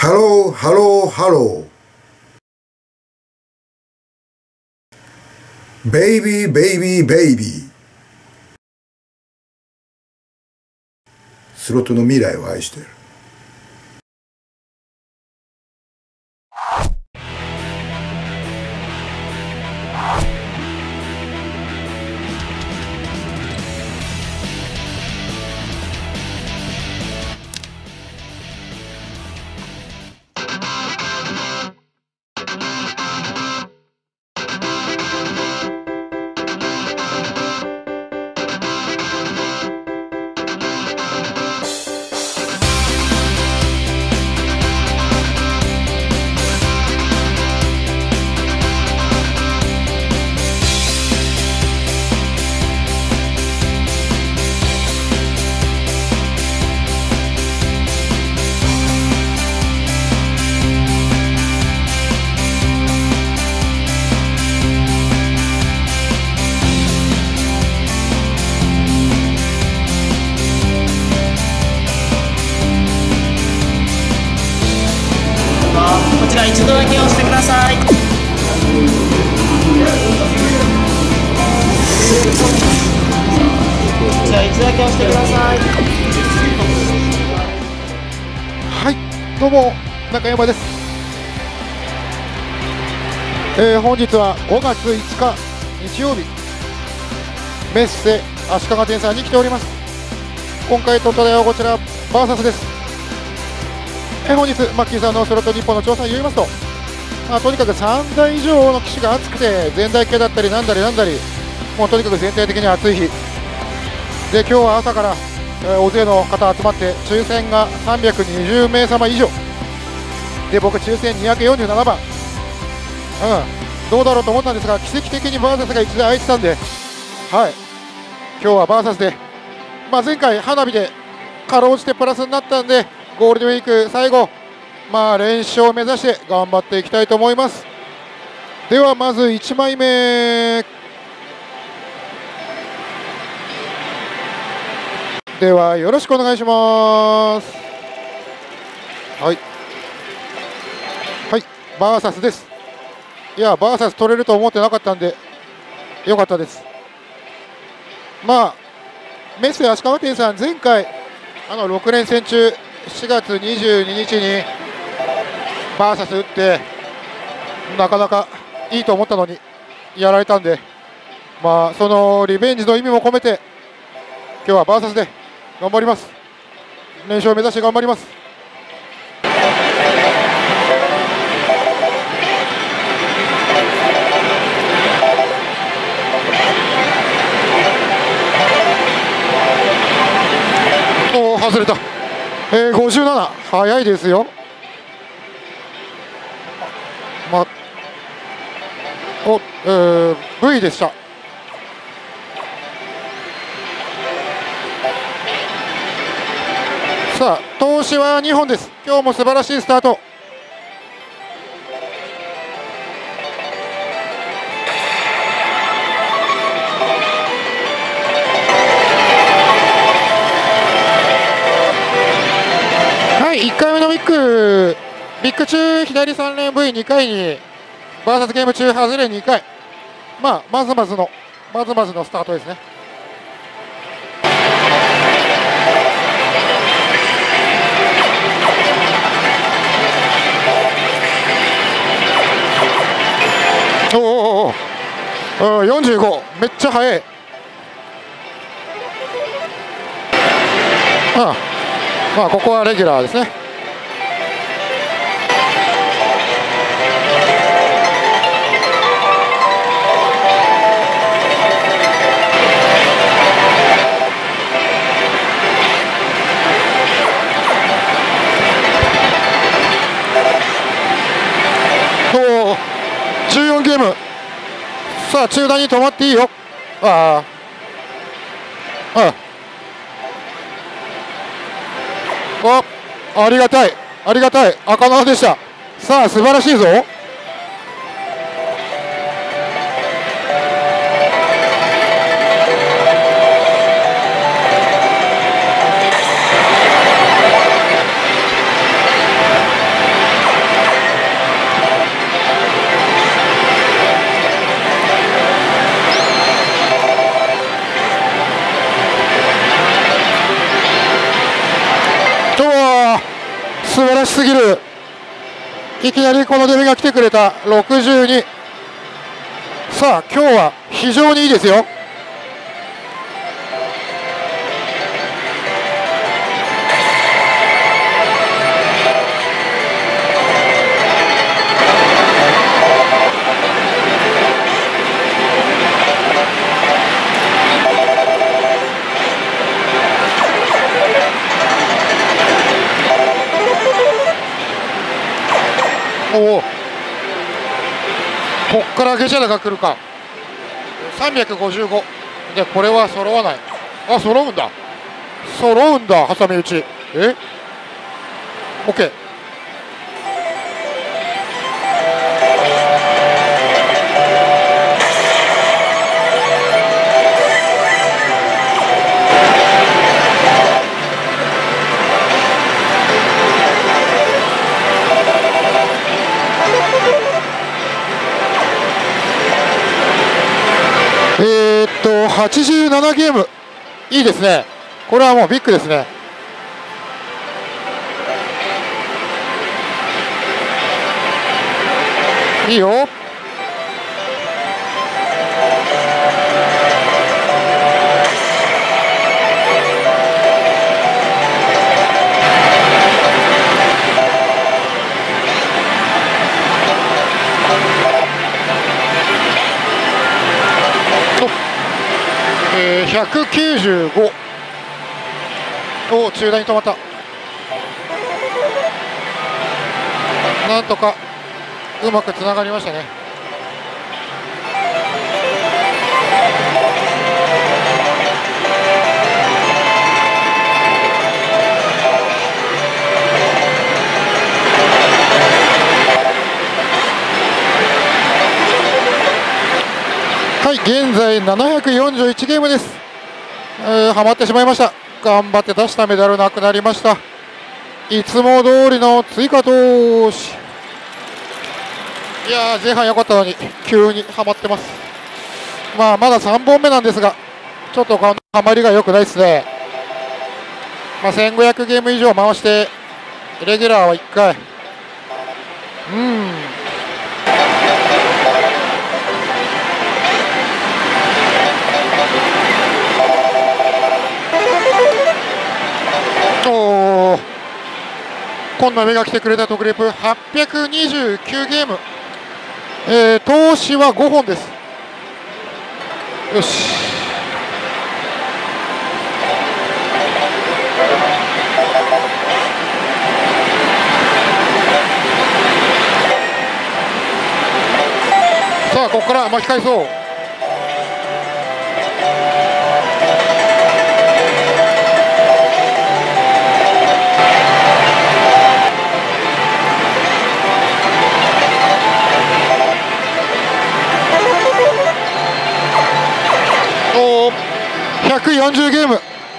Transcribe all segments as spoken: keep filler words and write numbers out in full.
ハロー、ハロー、ハロー。ベイビー、ベイビー、ベイビー。スロットの未来を愛している。 こちら一度だけ押してください。じゃあ一度だけ押してください。 はい、どうも中山です。えー、本日はごがついつか日曜日、メッセ足利店さんに来ております。今回取ったのはこちらバーサスです。えー、本日マッキーさんのスロット日本の調査によりますと、まあ、とにかくさんだい以上の機種が熱くて、前台系だったりなんだりなんだり、もうとにかく全体的に暑い日で、今日は朝から、えー、大勢の方集まって抽選がさんびゃくにじゅうめいさま以上で、僕抽選にひゃくよんじゅうななばん、うん、どうだろうと思ったんですが、奇跡的にバーサスがいちだい空いてたんで、はい、今日はバーサスで、まあ、前回花火でかろうじてプラスになったんで、ゴールデンウィーク最後、まあ、連勝を目指して頑張っていきたいと思います。ではまずいちまいめ、ではよろしくお願いします。はいはい、バーサスです。いや、バーサス取れると思ってなかったんでよかったです。まあメッセ足利店さん、前回あのろくれんせん中しがつにじゅうににちにバーサス打ってなかなかいいと思ったのにやられたんで、まあそのリベンジの意味も込めて今日はバーサスで頑張ります。連勝を目指して頑張ります。おお、外れた。えー、ごじゅうなな、早いですよ。まお、えー、ブイ でした。さあ、投資はにほんです。今日も素晴らしいスタート。はい、いっかいめのビッグビッグ中左さん連 ブイに 回にバーサスゲーム中外れにかい、まあまずまずのまずまずのスタートですね。おおおお、よんじゅうご、めっちゃ速い。ああ、まあここはレギュラーですね。おお、じゅうよんゲーム。さあ中段に止まっていいよ。ああ、ああ、ありがたいありがたい赤縄でした。さあ素晴らしいぞ。 と素晴らしすぎる。いきなりこのデビが来てくれた。ろくじゅうに。さあ今日は非常にいいですよ。おお、こっから下車が来るか。さんびゃくごじゅうごで、これは揃わない。あ、揃うんだ、揃うんだ。挟み撃ち。え OK。 えー、っとはちじゅうななゲーム、いいですね。これはもうビッグですね。いいよ。えー、ひゃくきゅうじゅうご。おお、中段に止まった。なんとかうまくつながりましたね。はい、現在ななひゃくよんじゅういちゲームです。えー、はまってしまいました。頑張って出したメダルなくなりました。いつも通りの追加投資。いやー、前半良かったのに急にはまってます。まあまださんぼんめなんですが、ちょっとこのはまりが良くないですね。まあ、せんごひゃくゲーム以上回してレギュラーはいっかい。うん、おー、こんな目が来てくれたとグループはっぴゃくにじゅうきゅうゲーム、えー、投資はごほんです。よし、さあここから巻き返そう。おー、ひゃくよんじゅうゲーム。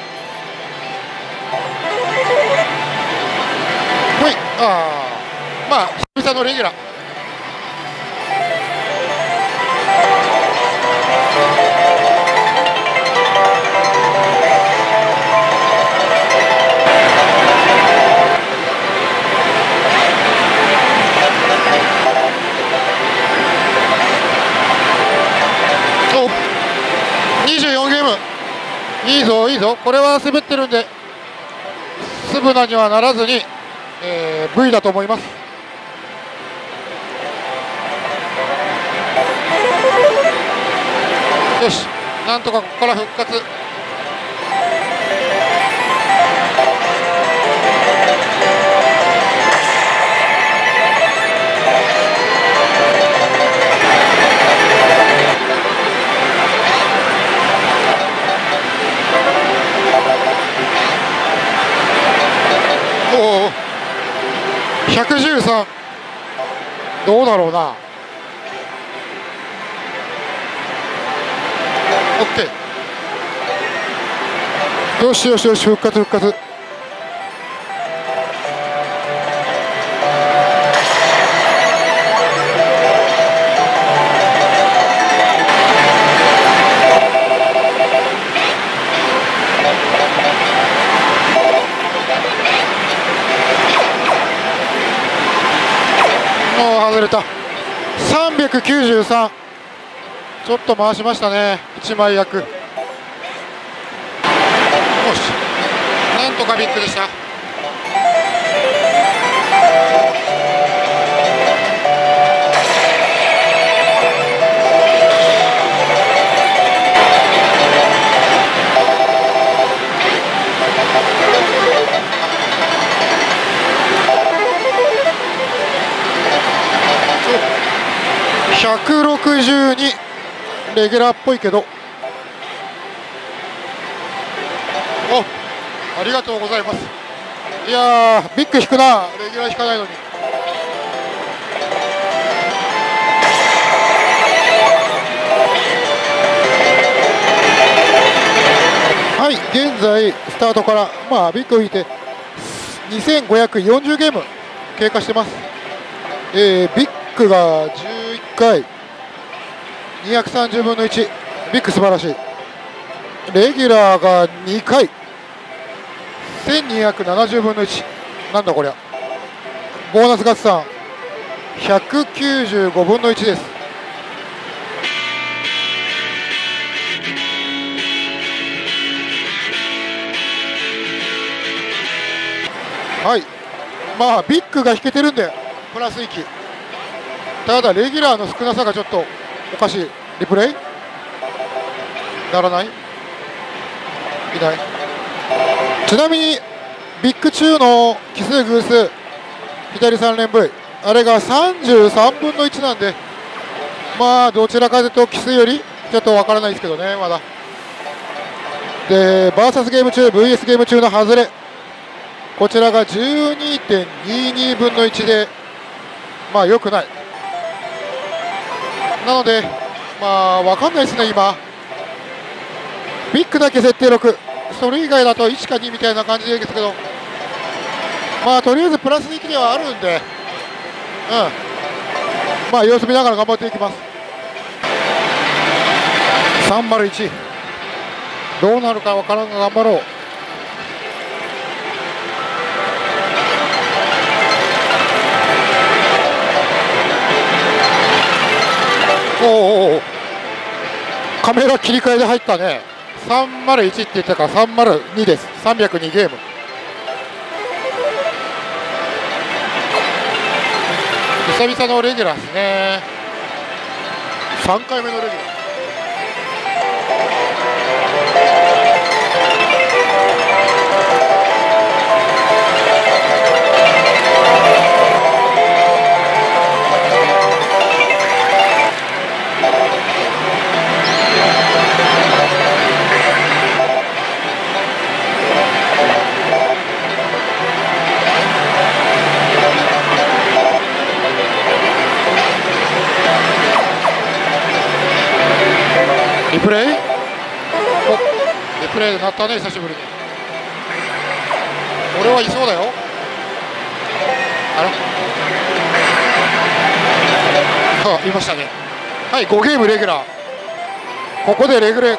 ほい、あー、まあ久々のレギュラー。にじゅうよんゲーム、いいぞいいぞ。これは滑ってるんでスブナにはならずに、えー、ブイ だと思います。よし、なんとかここから復活。おお、ひゃくじゅうさん。どうだろうな。 OK。 よしよしよし、復活復活。 外れた。さんびゃくきゅうじゅうさん、ちょっと回しましたね、いちまい役。よし、なんとかビッグでした。ひゃくろくじゅうに、レギュラーっぽいけど。お、ありがとうございます。いやー、ビッグ引くな、レギュラー引かないのに。はい、現在スタートからまあビッグを引いてにせんごひゃくよんじゅうゲーム経過してます。えー、ビッグがじゅういっかい、にひゃくさんじゅうぶんのいち、ビッグ素晴らしい。レギュラーがにかい、せんにひゃくななじゅうぶんのいち、なんだこりゃ。ボーナス合算ひゃくきゅうじゅうごぶんのいちです。はい、まあビッグが引けてるんでプラスいち。ただレギュラーの少なさがちょっとおかしい。リプレイならない、いない。ちなみにビッグ中の奇数偶数左さん連 V、 あれがさんじゅうさんぶんのいちなんで、まあどちらかというと奇数よりちょっとわからないですけどね、まだ。でバーサスゲーム中 ブイエス ゲーム中の外れ、こちらが じゅうにてんにじゅうにぶんのいちで、まあ良くない。なのでまあ分かんないですね。今ビッグだけ設定ろく、それ以外だといちかにみたいな感じですけど、まあとりあえずプラスいちではあるんで、うん、まあ様子見ながら頑張っていきます。さんまるいち、どうなるか分からんが頑張ろう。おおお、カメラ切り替えで入ったね。さんまるいちって言ったからさんまるにです。さんびゃくにゲーム。久々のレギュラーですね。さんかいめのレギュラー。リプレイ、お、リプレイなったね、久しぶりに。俺はいそうだよ。あら、あ、いましたね。はい、ごゲームレギュラー。ここでレグレ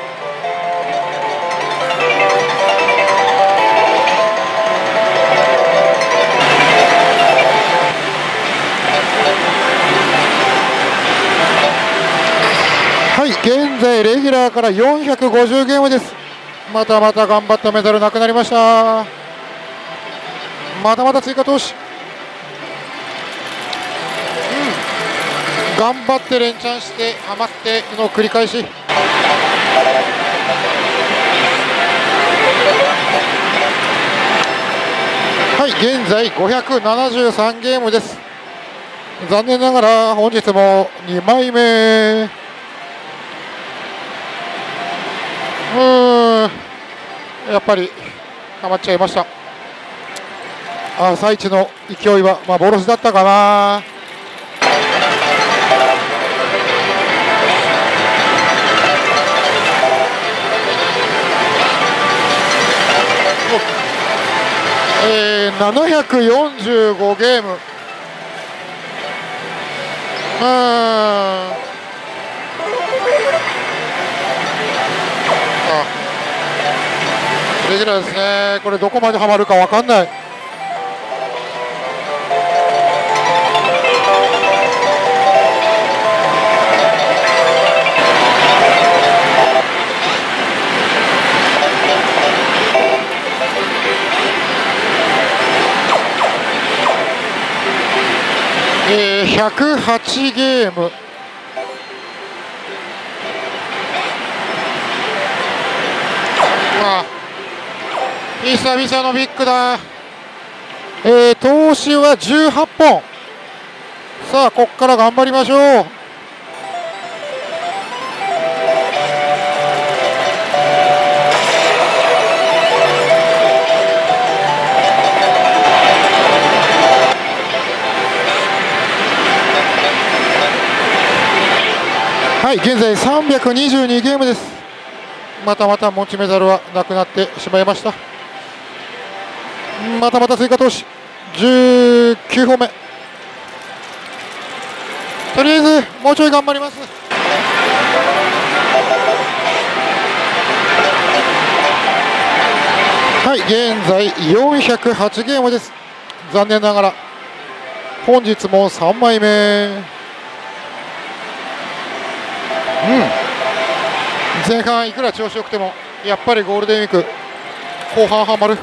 はい、現在レギュラーからよんひゃくごじゅうゲームです。またまた頑張ったメダルなくなりました。またまた追加投資。うん、頑張って連チャンして余っての繰り返し。はい、現在ごひゃくななじゅうさんゲームです。残念ながら本日もにまいめ。うーん、やっぱりハマっちゃいました。朝一の勢いは幻だったかな。えー、ななひゃくよんじゅうごゲーム。うーん、レギュラーですね。これどこまではまるかわかんない。 えー、ひゃくはちゲーム。あ、久々のビッグだ。えー、投資はじゅうはっぽん。さあ、ここから頑張りましょう。はい、現在さんびゃくにじゅうにゲームです。またまた持ちメダルはなくなってしまいました。またまた追加投資じゅうきゅうほんめ。とりあえずもうちょい頑張ります。はい、現在よんひゃくはちゲームです。残念ながら本日もさんまいめ。うん、前半いくら調子よくてもやっぱりゴールデンウィーク後半はまる。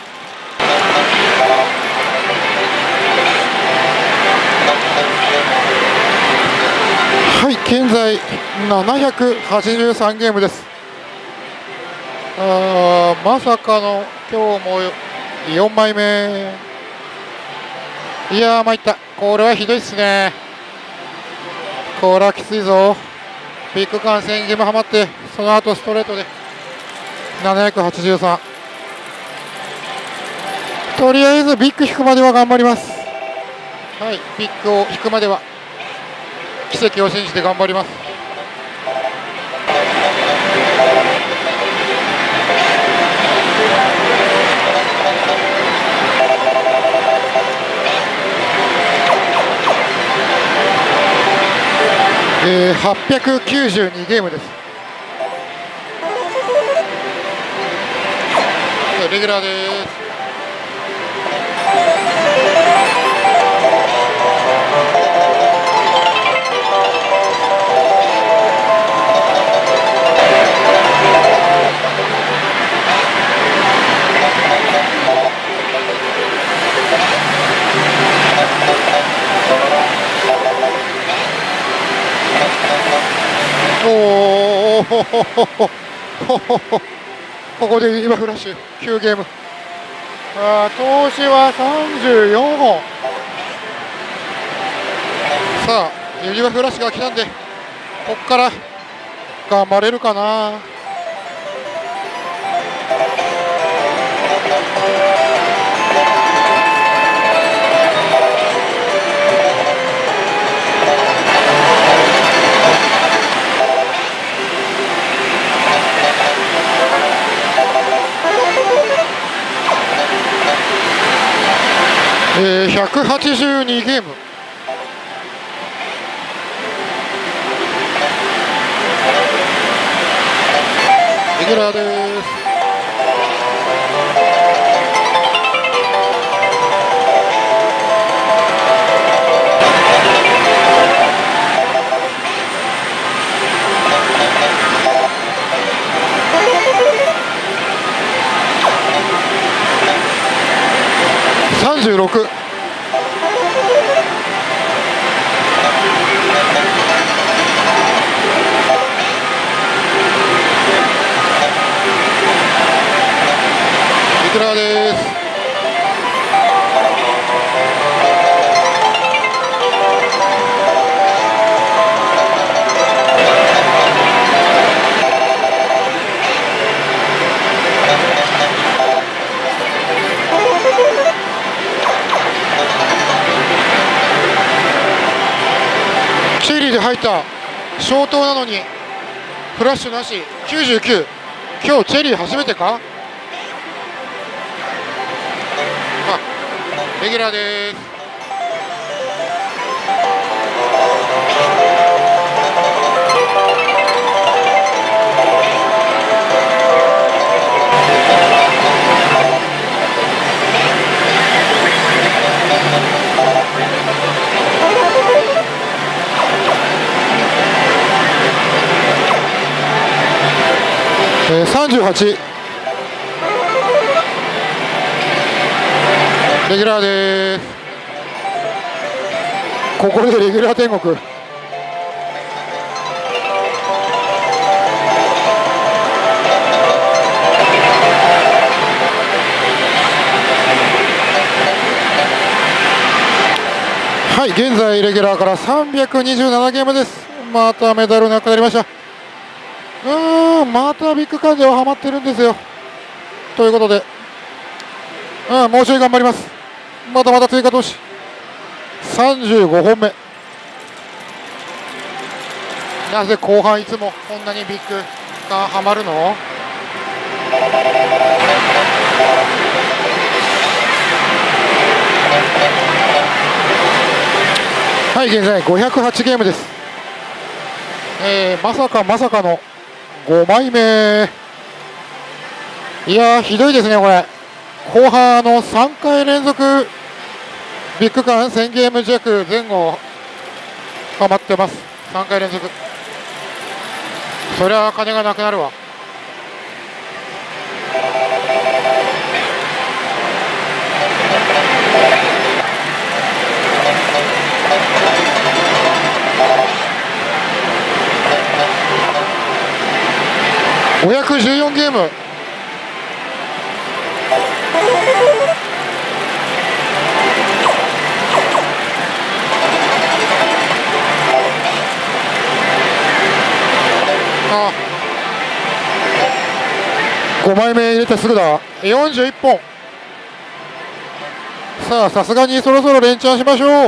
はい、現在ななひゃくはちじゅうさんゲームです。あー、まさかの今日もよんまいめ。いやー参った。これはひどいっすね。これはきついぞ。ビッグカンせんゲームはまって、その後ストレートでななひゃくはちじゅうさん。とりあえずビッグ引くまでは頑張ります。はい、ビッグを引くまでは奇跡を信じて頑張ります。えー、はっぴゃくきゅうじゅうにゲームです。レギュラーです。おお、ここで今フラッシュきゅうゲーム。あ、投資はさんじゅうよんほん。さあ、ユニバフラッシュが来たんで、ここから頑張れるかな。えー、ひゃくはちじゅうにゲーム。レギュラーです。さんじゅうろく。いくらです。チェリーで入った消灯なのにフラッシュなし。きゅうじゅうきゅう。今日チェリー初めてか。あ、レギュラーです。えー、さんじゅうはち。レギュラーです。 ここでレギュラー天国。はい、現在レギュラーからさんびゃくにじゅうななゲームです。またメダルなくなりました。うーん、またビッグカンではハマってるんですよ。ということで、うん、もうちょい頑張ります。またまた追加投資。さんじゅうごほんめ。なぜ後半いつもこんなにビッグがハマるの？はい、現在ごひゃくはちゲームです。えー、まさかまさかのごまいめ。いやー、ひどいですね、これ。後半のさんかい連続ビッグカンせんゲーム弱前後ハマってます。さんかい連続。そりゃ金がなくなるわ。ごひゃくじゅうよんゲーム。あ、ごまいめ入れてすぐだ。よんじゅういっぽん。さあ、さすがにそろそろ連チャンしましょう。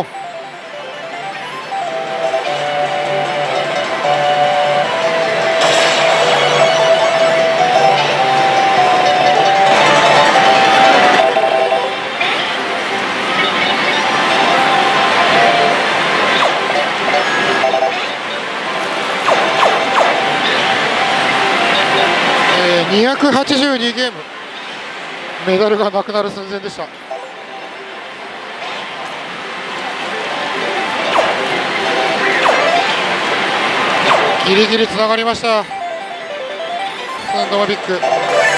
にひゃくはちじゅうにゲーム。メダルがなくなる寸前でした。ギリギリつながりました。スンドマビッグ。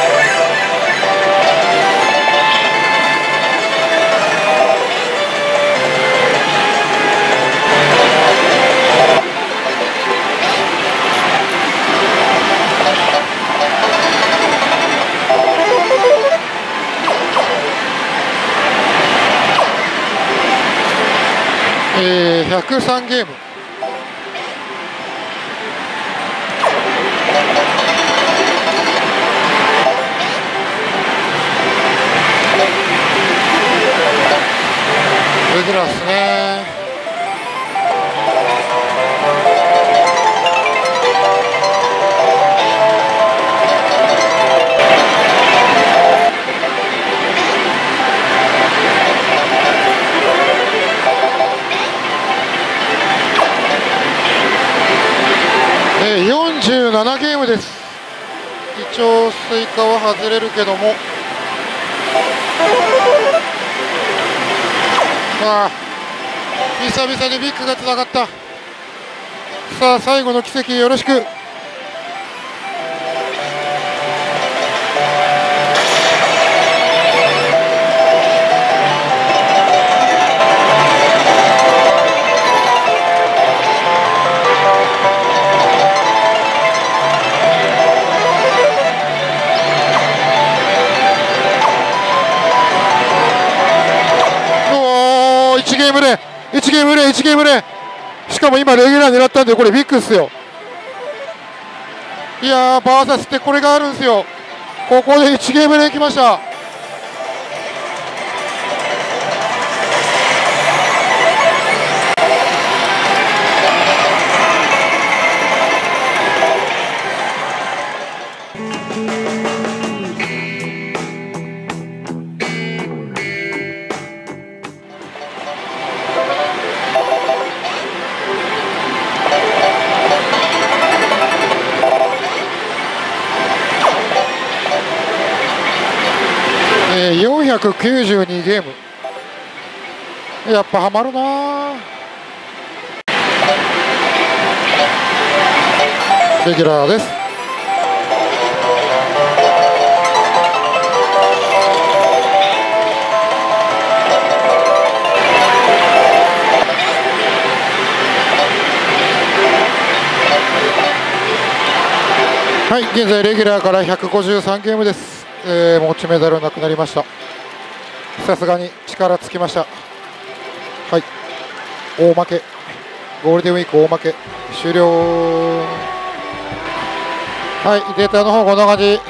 えー、ひゃくさんゲーム。レギュラーですね。えー、よんじゅうななゲームです。一応スイカは外れるけども、ああ、久々にビッグがつながった。さあ、最後の奇跡よろしく。いちゲーム目、いちゲーム目、いちゲーム目。しかも今レギュラー狙ったんで、これビッグっすよ。いやー、バーサスってこれがあるんですよ。ここでいちゲーム目来ました。よんひゃくきゅうじゅうにゲーム。やっぱハマるなー。レギュラーです。 はい、現在レギュラーからひゃくごじゅうさんゲームです。えー、持ちメダルなくなりました。さすがに力尽きました。はい、大負け、ゴールデンウィーク大負け終了。はい、データの方こんな感じ。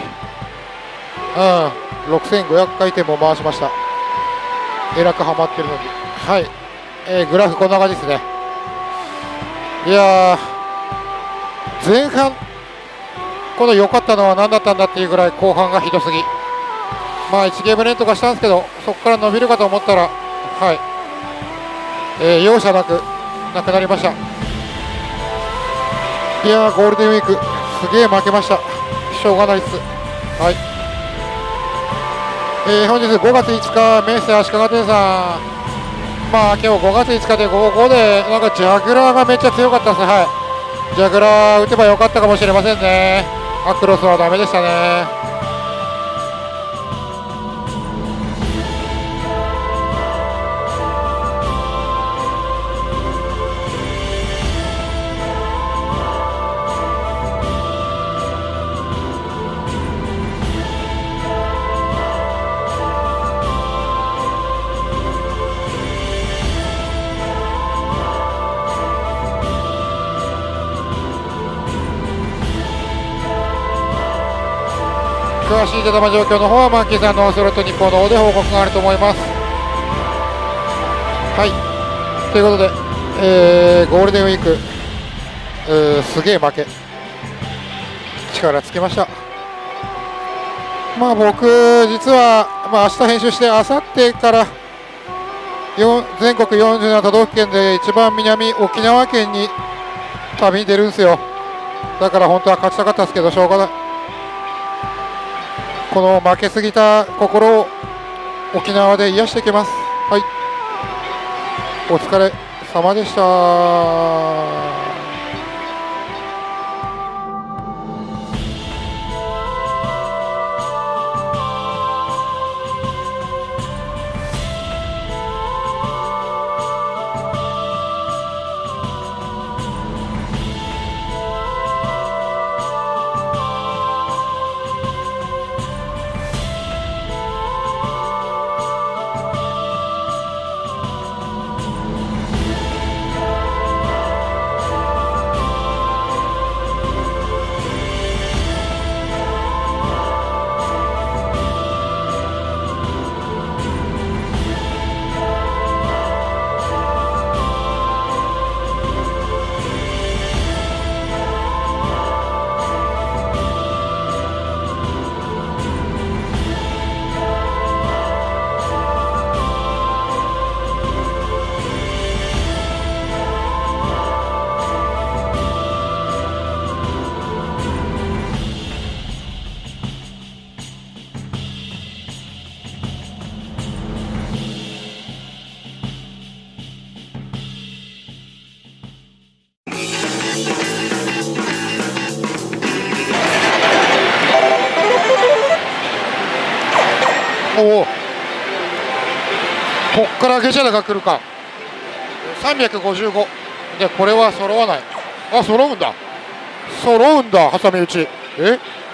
うん、ろくせんごひゃくかいてんも回しました。えらくハマってるのに。はい、えー、グラフこんな感じですね。いやー、前半この良かったのは何だったんだっていうぐらい後半がひどすぎ。まあいちゲーム連とかしたんですけど、そこから伸びるかと思ったら、はい、えー、容赦なくなくなりました。いやー、ゴールデンウィークすげえ負けました。しょうがないっす。はい、えー、本日ごがついつか、明生足利店さん、まあ今日ごがついつかでごごでなんかジャグラーがめっちゃ強かったです。はい、ジャグラー打てばよかったかもしれませんね。アクロスはダメでしたね。詳しい出玉状況の方はマンキーさんのスロット日報の方で報告があると思います。はい、ということで、えー、ゴールデンウィークーすげえ負け力つけました。まあ僕実は、まあ、明日編集して明後日から全国よんじゅうなな都道府県で一番南沖縄県に旅に出るんですよ。だから本当は勝ちたかったですけどしょうがない。この負けすぎた心を沖縄で癒していきます。はい、お疲れ様でした。おお、こっからゲシャダが来るか。さんびゃくごじゅうごで、これは揃わない。あ、揃うんだ、揃うんだ、挟み撃ち。え